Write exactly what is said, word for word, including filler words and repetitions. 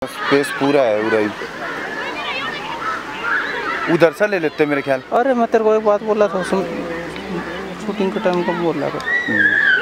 Space पूरा है उधर ही, उधर से ले लेते मेरे ख्याल। अरे मैं तेरे को एक बात बोला था, शूटिंग के टाइम को बोल रहा था।